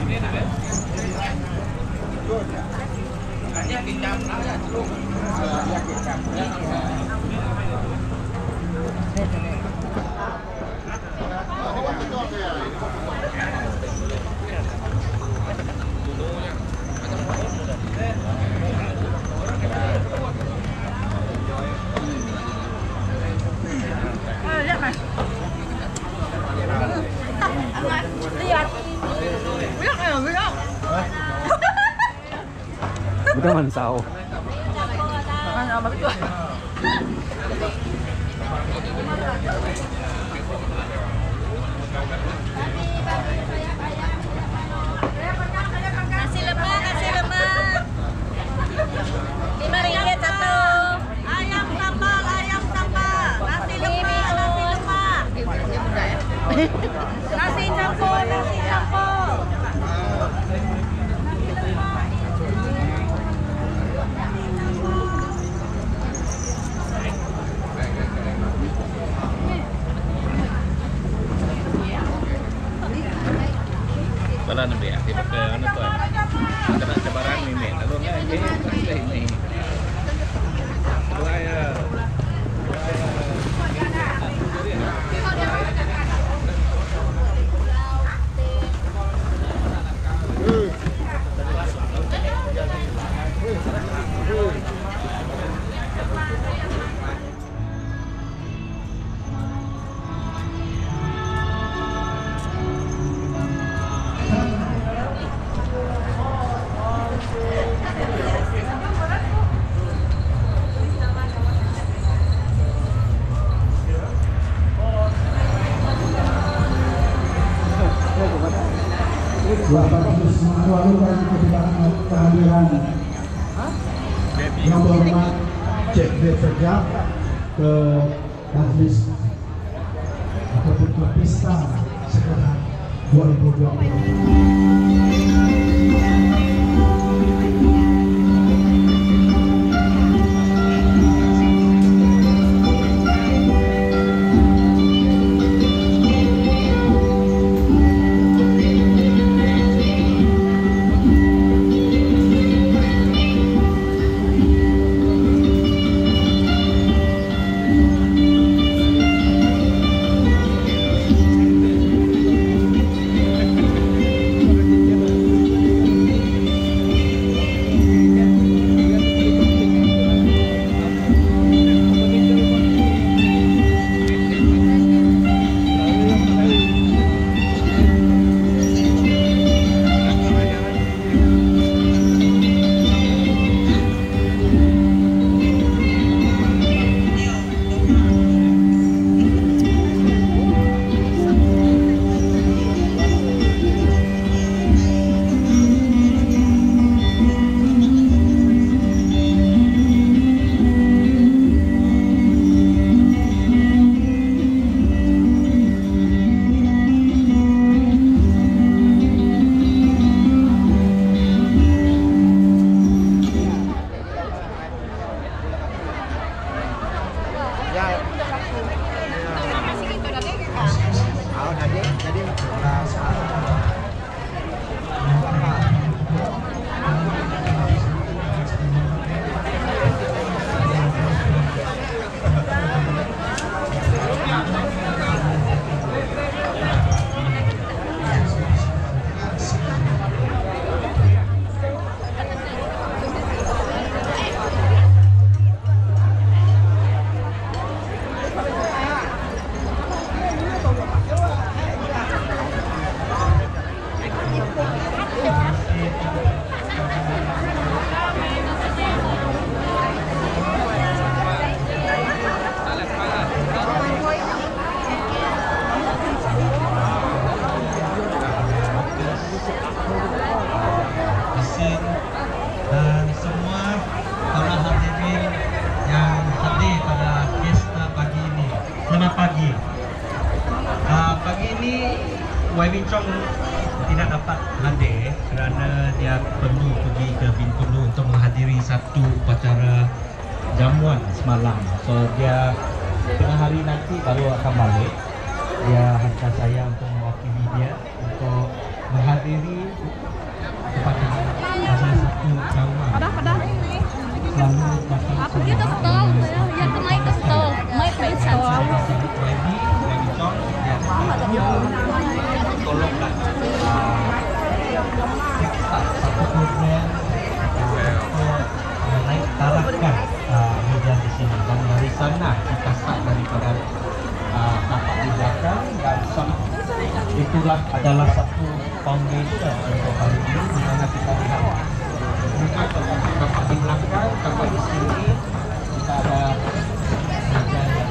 Lihat mas. Lihat. Lihat. Kita mansau. Mana apa itu? Nasi lemak, nasi lemak. RM5 satu. Ayam sambal, nasi lemak, nasi lemak. Nasi campur, nasi campur. Balan dia, tiba ke mana tu? Kena cabaran ini, lalu ini. Bapak Ibu semua kehadiran yang berhormat Cek Bekerja ke Majlis ataupun ke Pesta Sekolah 2020. Wai Chong tidak dapat hadir kerana dia perlu pergi ke Bintulu untuk menghadiri satu upacara jamuan semalam. So dia tengah hari nanti baru akan balik. Dia hantar saya untuk mewakili dia untuk menghadiri kepada salah satu kawan selalu datang Pergi ke stall. Ya, ke mai ke stall. Mai ke stall. Webby Chong dia tolonglah satu program untuk naik tarafkan media di sini, dan dari sana kita start daripada tapak di belakang, dan itulah adalah satu foundation untuk hari ini, di mana kita lihat tapak di belakang, tapak di sini kita ada meja yang